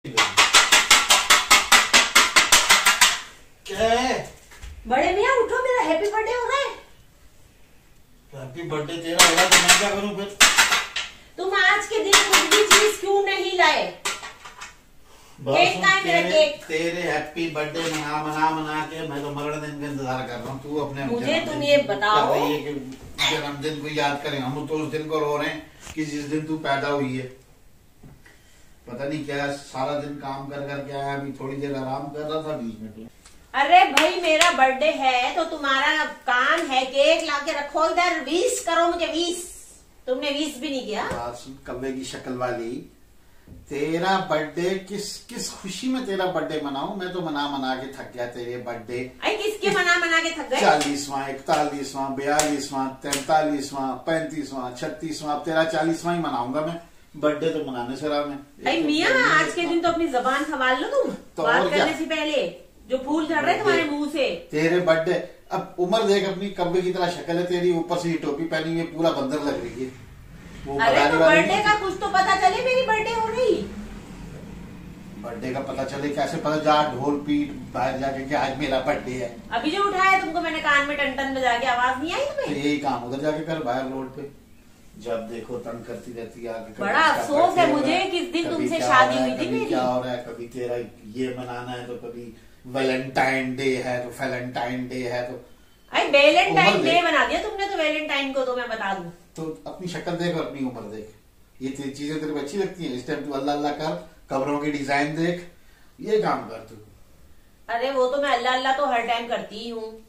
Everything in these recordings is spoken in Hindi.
क्या है? बड़े मियाँ उठो, मेरा हैप्पी बर्थडे हो रहा है। हैप्पी बर्थडे तेरा होगा तो मैं क्या करूं फिर? तुम आज के दिन कुछ भी चीज क्यों नहीं लाए? केक का है मेरा केक। तेरे हैप्पी बर्थडे मना मना मना के मैं तो मरण दिन का इंतजार कर रहा हूँ। तू अपने मुझे तुम ये बताओ कि जन्मदिन को याद करें। हम तो उस दिन को रो रहे हैं कि जिस दिन तू पैदा हुई है। पता नहीं क्या सारा दिन काम कर कर के आया, अभी थोड़ी देर आराम कर रहा था बीच में। अरे भाई मेरा बर्थडे है तो तुम्हारा काम है केक लाके रखो इधर, 20 करो मुझे 20। तुमने 20 भी नहीं किया। कब्बे की शक्ल वाली, तेरा बर्थडे किस खुशी में तेरा बर्थडे मनाऊं? मैं तो मना मना के थक गया तेरे बर्थडे। अरे किसके मना मना के थक गए? 40वां 41वां 42वां 43वां 35वां 36वां, अब तेरा 40वां ही मनाऊंगा मैं। बर्थडे तो मनाने से रहा मैं। अरे मियाँ आज के दिन तो अपनी जबान संभाल लो तुम। तो बात करने से पहले जो फूल झड़ रहे तुम्हारे मुंह से। तेरे बर्थडे, अब उम्र देख अपनी, कब्बे की तरह शक्ल है तेरी, ऊपर से ये टोपी पहनी हुई पूरा बंदर लग रही है। अरे तो बर्थडे का कुछ तो पता चले, मेरी बर्थडे हो रही। बर्थडे का पता चले कैसे? पता जा ढोल पीट बाहर जाके कि आज मेरा बर्थडे है। अभी जो उठाया तुमको मैंने कान में टन टन बजा के, आवाज नहीं आई तुम्हें? तो यही काम उधर जाके कर, बाहर रोड पे जब देखो तंग करती रहती है आगे। बड़ा अफसोस है मुझे किस दिन तुमसे शादी हुई थी मेरी। क्या हो रहा है, कभी तेरा ये मनाना है तो कभी वैलेंटाइन डे है तो वैलेंटाइन डे है तो। अरे वैलेंटाइन डे बना दिया तुमने तो वैलेंटाइन को, तो मैं बता दूं। तो अपनी शक्ल देख और अपनी उम्र देख, ये चीजें तेरे को अच्छी लगती हैं? इस टाइम तू अल्लाह अल्लाह कर, कब्रों की डिजाइन देख, ये काम कर तू। अरे वो तो मैं अल्लाह अल्लाह तो हर टाइम करती ही हूँ।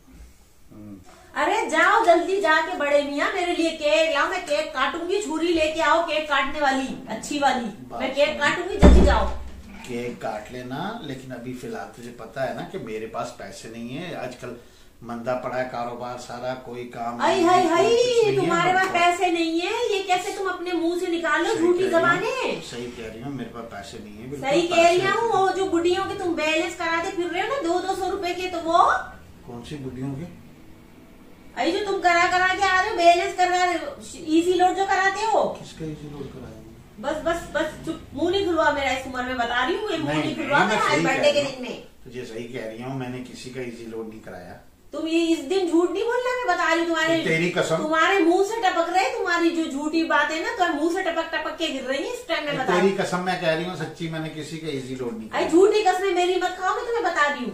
अरे जाओ जल्दी जाके बड़े मियाँ मेरे लिए केक लाओ, मैं केक काटूंगी। छुरी लेके आओ केक काटने वाली, अच्छी वाली। मैं केक काटूंगी, जल्दी जाओ। केक काट लेना, लेकिन अभी फिलहाल तुझे पता है ना कि मेरे पास पैसे नहीं है। आजकल मंदा पड़ा है कारोबार सारा, कोई काम हाय हाय हाय, तुम्हारे पास पैसे नहीं है ये कैसे तुम अपने मुंह से निकालो झूठी जबानें। सही कह रही हूँ, मेरे पास पैसे नहीं है। सही कह रही हूँ। वो जो बुढ़ियों के तुम बैलेंस कराते फिर रहे हो ना 200-200 रुपए के, तो वो कौन सी बुढ़ियों के? अरे जो तुम करा करा के आ रहे हो, बैलेंस करा, इजी लोड जो कराते हो। किसका इजी लोड कराया? बस बस बस चुप, मुंह नहीं खुलवा मेरा इस उम्र में, बता रही हूँ। मुंह नहीं खुलवा मेरा आज बर्थडे के दिन में। तुझे सही कह रही हूँ, मैंने किसी का इजी लोड नहीं कराया। तुम ये इस दिन झूठ नहीं बोलना, मैं बता रही हूँ। तुम्हारे तेरी कसम, तुम्हारे मुंह से टपक रहे, तुम्हारी जो झूठी बात है ना तुम्हारे मुंह से टपक टपक के गिर रही है इस टाइम में। बता तेरी कसम मैं कह रही हूँ सच्ची, मैंने किसी का इजी लोड नहीं कराया। झूठी कसमें मेरी मत खाओ, मैं तुम्हें बता रही हूँ।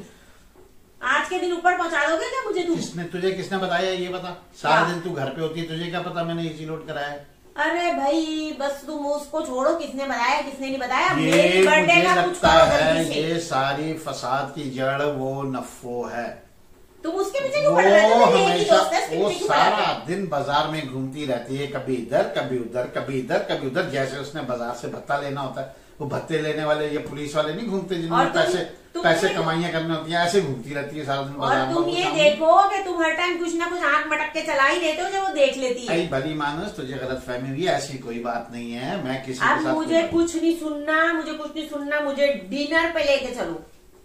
आज के दिन ऊपर पहुंचा दोगे क्या मुझे? किसने बताया ये बता? सारा दिन तू घर पे होती है, तुझे क्या पता मैंने इजी लोड कराया है? अरे भाई बस तुम उसको छोड़ो, किसने बताया किसने नहीं बताया। मेरी बर्थडे का कुछ करो जल्दी से। ये सारी फसाद की जड़ वो नफो है। तुम उसके पीछे क्यों पड़ रहे हो? वो सारा दिन बाजार में घूमती रहती है, कभी इधर कभी उधर कभी इधर कभी उधर। जैसे उसने बाजार से भत्ता लेना होता है, वो भत्ते लेने वाले ये पुलिस वाले नहीं घूमते जिन्होंने पैसे कमाइयां करनी होती है, ऐसे घूमती रहती है सारा दिन बाजार में। और तुम ये देखो कि तुम हर टाइम कुछ ना कुछ आंख मटक के चला ही देते हो जो वो देख लेती है। भली मानस, तुझे गलत फहमी हुई है, ऐसी कोई बात नहीं है। मैं किसी के साथ मुझे कुछ नहीं सुनना, मुझे कुछ नहीं सुनना। मुझे डिनर पे लेके चलो।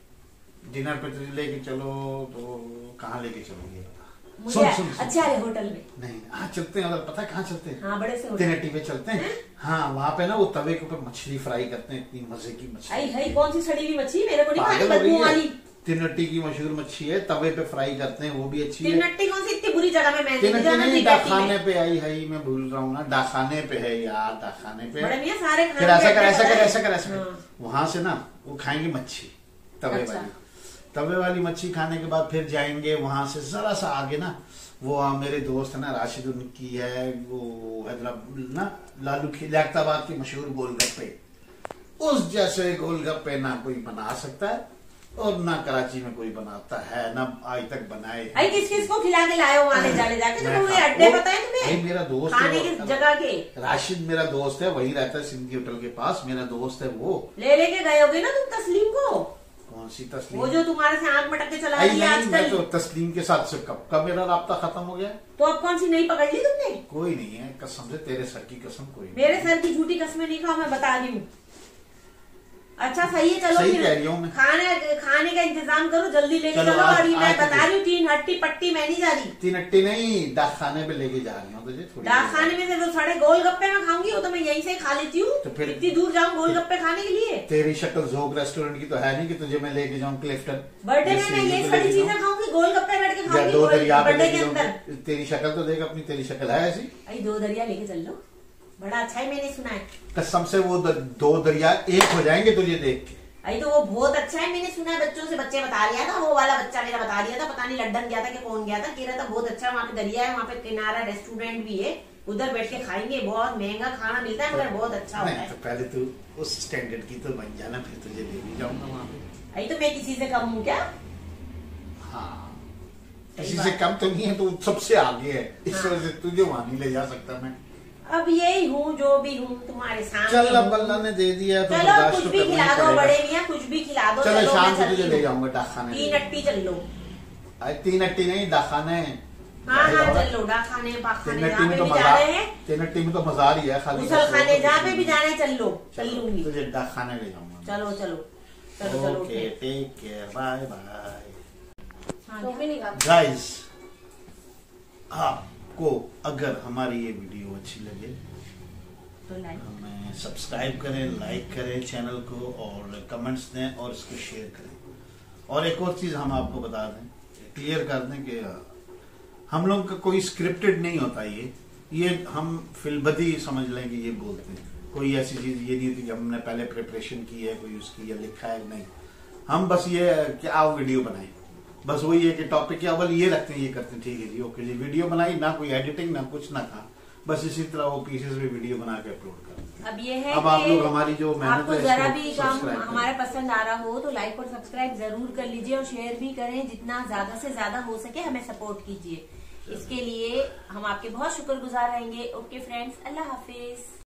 डिनर पे तुझे लेके चलो तो कहाँ लेके चलोगे? मुझे अच्छा है होटल में। नहीं, हाँ चलते हैं। उधर पता है कहाँ चलते हैं? हाँ बड़े से तिनट्टी पे चलते हैं। हाँ वहाँ पे ना वो तवे के ऊपर मछली फ्राई करते हैं, इतनी मजे की मछली। कौन सी सड़ी हुई मछली? मेरे को नहीं खानी, बदबू वाली। तिनट्टी की मशहूर मछली है, तवे पे फ्राई करते हैं, वो भी अच्छी है। तिनट्टी कौन सी इतनी बुरी जगह में? मैंने डाखाने पे आई है, मैं भूल रहा हूँ ना, डाखाने पे है यार, डाखाने पे। सारे फिर ऐसा कर वहां से ना वो खाएंगे मच्छी, तवे वाली। तवे वाली मच्छी खाने के बाद फिर जाएंगे वहां से जरा सा आगे ना, वो मेरे दोस्त है ना राशिद, उनकी है वो हैदराबाद ना लालू खिलाख्ताबाद की मशहूर गोलगप्पे। उस जैसे गोलगप्पे ना कोई बना सकता है और ना कराची में कोई बनाता है, ना आज तक बनाए। किस किस को खिला के लाए हो आने जाने जाके? तुम्हें अड्डे पता है तुम्हें? मेरा दोस्त खाने की जगह के। राशिद मेरा दोस्त है, वही रहता है सिंधी होटल के पास, मेरा दोस्त है। वो लेके गए होगे ना तुम तस्लीम को? कौन सी तस्लीम? वो जो तुम्हारे से आंख मटक के चला रही है आजकल। मैं तो तस्लीम के साथ से कब मेरा राब्ता खत्म हो गया। तो अब कौन सी नई पकड़ ली तुमने? कोई नहीं है, कसम से तेरे सर की कसम कोई नहीं। मेरे सर की झूठी कसमें नहीं खाओ, मैं बता रही हूँ। अच्छा सही है, चलो सही फिर कह रही हूँ मैं। खाने का इंतजाम करो, जल्दी लेके चलो, चलो। और ये मैं आज बता रही हूँ 3 हट्टी पट्टी मैं नहीं जा रही। 3 हट्टी नहीं, डाक खाने पे लेके जा रही हूँ तुझे। थोड़ी डाक खाने में से वो साढ़े गोलगप्पे में खाऊंगी, वो तो मैं यहीं से खा लेती हूँ। तो फिर इतनी दूर जाऊँ गोलगप्पे खाने के लिए? तेरी शक्ल जोग रेस्टोरेंट की तो है नहीं कि तुझे मैं लेके जाऊँ क्लिफ्टन। बर्थडे में मैं ये सारी चीजें खाऊंगी, गोलगप्पे बैठ के खाऊंगी 2 दरिया पे बर्थडे के लेके अंदर। जाऊँ। तेरी शक्ल तो देख अपनी, तेरी शक्ल है ऐसी। अरे 2 दरिया लेके चल लो, बड़ा अच्छा है, मैंने सुना है। कसम से वो 2 दरिया एक हो जाएंगे तुझे देख के। अरे तो वो बहुत अच्छा है, मैंने सुना है, बच्चों से बच्चे बता रहा था, वो वाला बच्चा मेरा बता रहा था, पता नहीं लंदन गया था कि कौन गया था, कह रहा था बहुत अच्छा वहाँ पे दरिया है, वहाँ पे किनारा रेस्टोरेंट भी है, उधर बैठ के खाएंगे, बहुत महंगा खाना मिलता है मगर बहुत अच्छा होता है। तो पहले तू उस स्टैंडर्ड की तो बन जाना, फिर तुझे ले भी जाऊंगा वहाँ पे। अरे तो मैं किसी से कम हूँ क्या? हाँ, किसी से कम तो नहीं है, तो सबसे आगे है, इस वजह से तुझे वहाँ नहीं ले जा सकता मैं। अब यही हूँ जो भी हूँ तुम्हारे सामने। चल अब अल्लाह ने दे दिया तो चलो कुछ भी खिला दो, बड़े मियाँ कुछ भी खिला दो। चलो शाम को मैं तुझे ले जाऊंगा डाक खाने। 3 हट्टी चल लो। 3 हट्टी नहीं, डाक खाने। हाँ चल लो, डाक खाने पाक खाने जहाँ पे भी मजा, जा रहे हैं। 3 हट्टी में तो मजा ही है, खाली गुसल खाने जहाँ पे भी जाना है चल लो, चल लूंगी। तुझे डाक खाने ले जाऊंगा। चलो चलो चलो चलो। Okay, take care, bye bye. Guys, आपको अगर हमारी ये वीडियो अच्छी लगे तो हमें सब्सक्राइब करें, लाइक करें चैनल को, और कमेंट्स दें और इसको शेयर करें। और एक और चीज हम आपको बता दें, क्लियर कर दें कि हम लोग का कोई स्क्रिप्टेड नहीं होता, ये हम फिल्बदी समझ लें कि ये बोलते हैं, कोई ऐसी चीज ये नहीं होती कि हमने पहले प्रिपरेशन की है कोई उसकी या लिखा है, नहीं। हम बस ये कि आओ वीडियो बनाए, बस वही है कि टॉपिक क्या अव्वल ये रखते हैं, ये करते हैं, ठीक है जी, ओके जी, वीडियो बनाई, ना कोई एडिटिंग ना कुछ ना था, बस इसी तरह वो पीसेस में वीडियो बना के अपलोड करते हैं। अब ये है अब आप लोग हमारी जो मेहनत आपको है जरा भी काम हमारा पसंद आ रहा हो तो लाइक और सब्सक्राइब जरूर कर लीजिए, और शेयर भी करें, जितना ज्यादा से ज्यादा हो सके हमें सपोर्ट कीजिए। इसके लिए हम आपके बहुत शुक्रगुजार रहेंगे। ओके फ्रेंड्स, अल्लाह हाफिज।